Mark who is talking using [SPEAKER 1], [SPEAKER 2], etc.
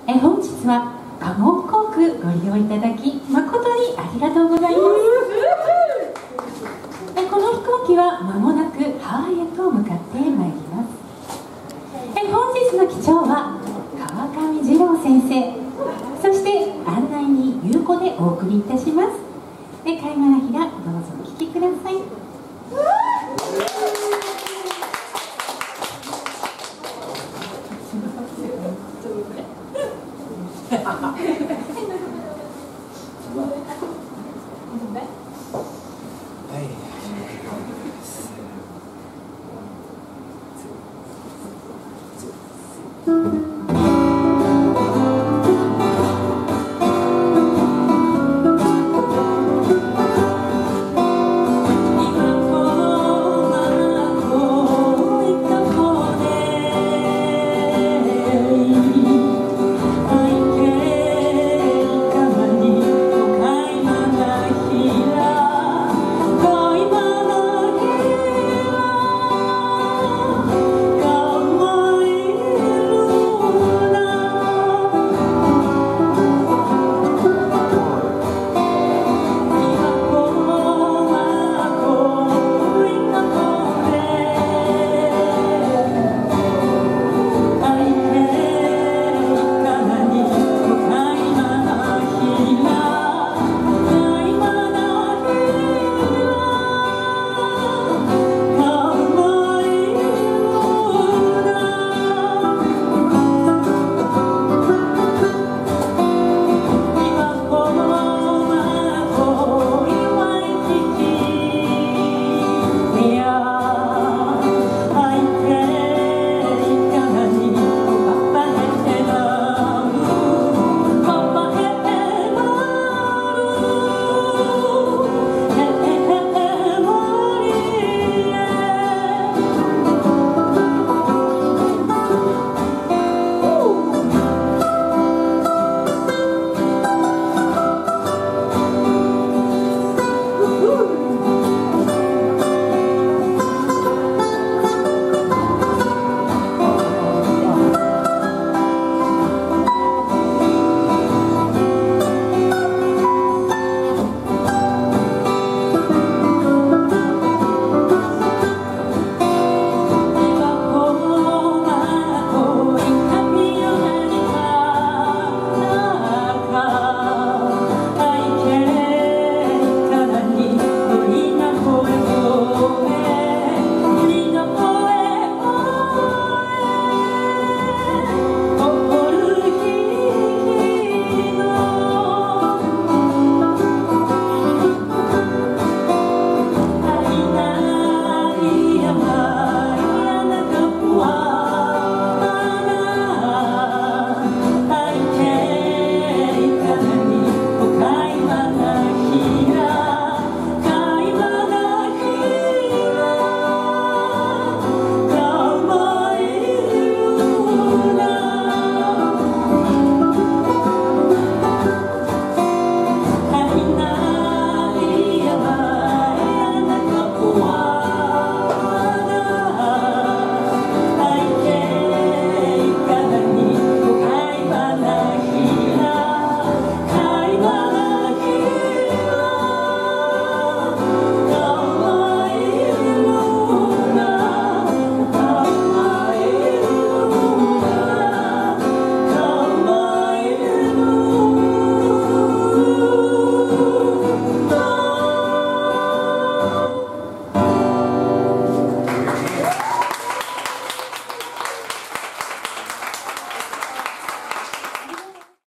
[SPEAKER 1] 本日は加茂航空ご利用いただき誠にありがとうございます。この飛行機は間もなくハワイへと向かってまいります。本日の機長は川上二郎先生、そして案内人優子でお送りいたします。貝殻平、どうぞお聞きください。